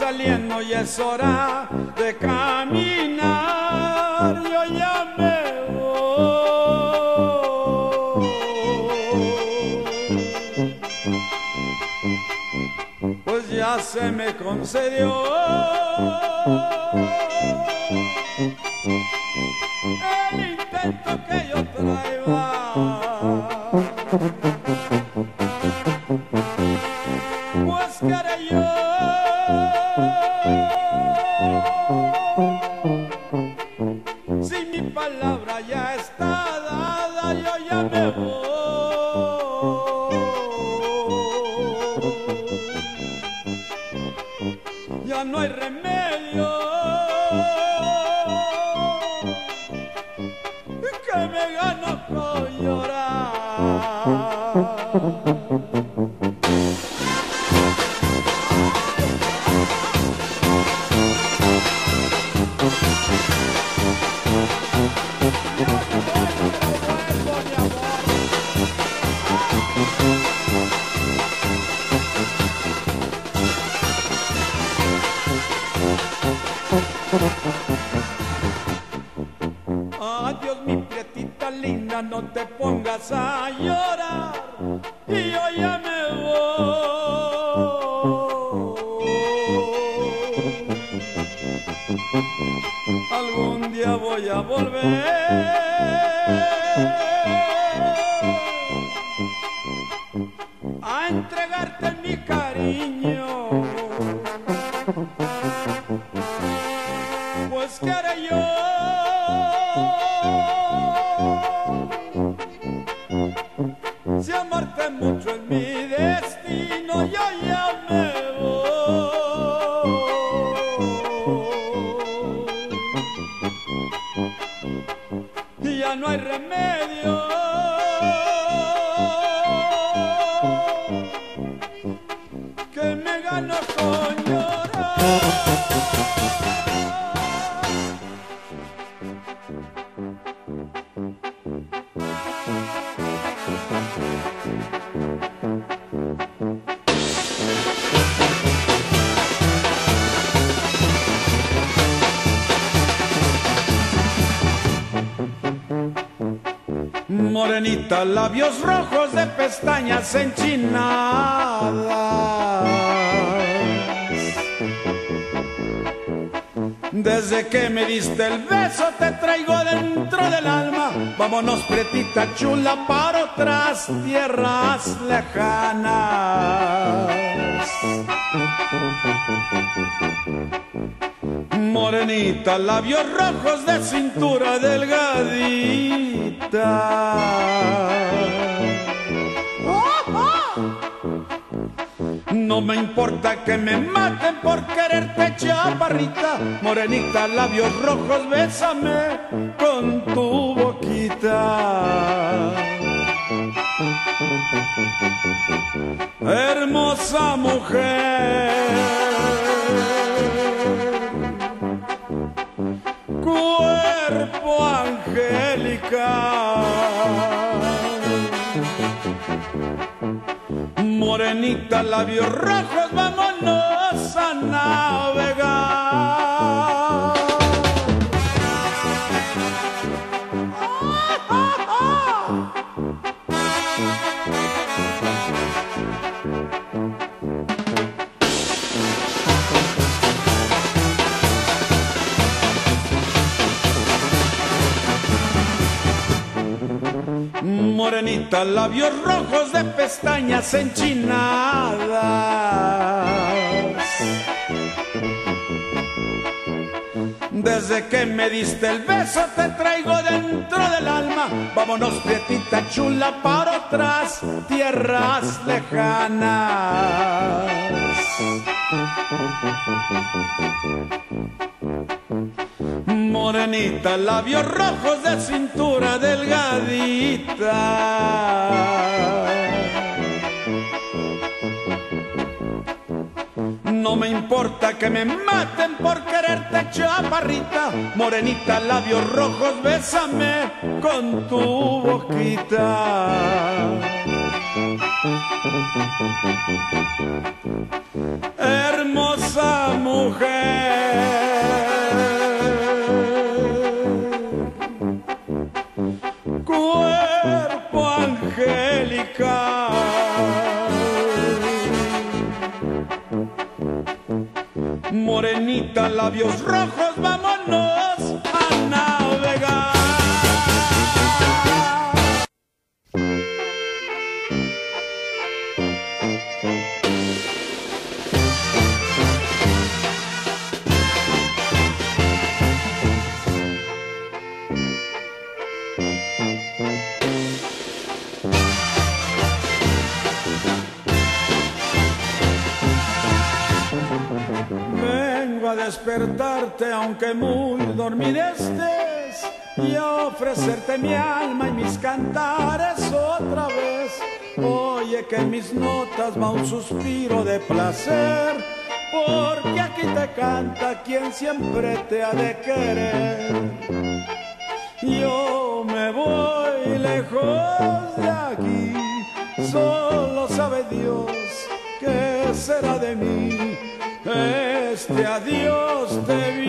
saliendo y es hora de caminar. Yo ya me voy, pues ya se me concedió el intento que yo traía. Pues que haré yo si mi palabra ya está dada, yo ya me voy. Ya no hay remedio que me gano con llorar. Adiós mi prietita linda, no te pongas a llorar, y yo ya me voy. Algún día voy a volver a entregarte mi cariño, pues que haré yo si amarte mucho es mi destino. Yo ya me voy y ya no hay remedio que me gano con llorar. Morenita, labios rojos de pestañas enchinadas. Desde que me diste el beso te traigo dentro del alma. Vámonos, prietita chula, para otras tierras lejanas. Morenita, labios rojos de cintura delgadita. No me importa que me maten por quererte, chaparrita. Morenita, labios rojos, bésame con tu boquita. Hermosa mujer, cuerpo angelical. Morenita, labios rojos, vámonos a navegar. Morenita, labios rojos de pestañas enchinadas. Desde que me diste el beso te traigo dentro del alma. Vámonos, prietita chula, para otras tierras lejanas. Morenita, labios rojos de cintura delgadita. No me importa que me maten por quererte, chaparrita. Morenita, labios rojos, bésame con tu boquita. Hermosa mujer, cuerpo angelical, morenita, labios rojos, vámonos a navegar. Vengo a despertarte aunque muy dormida estés y a ofrecerte mi alma y mis cantares otra vez. Oye que en mis notas va un suspiro de placer, porque aquí te canta quien siempre te ha de querer. Yo me voy lejos de aquí, solo sabe Dios qué será de mí. Este adiós te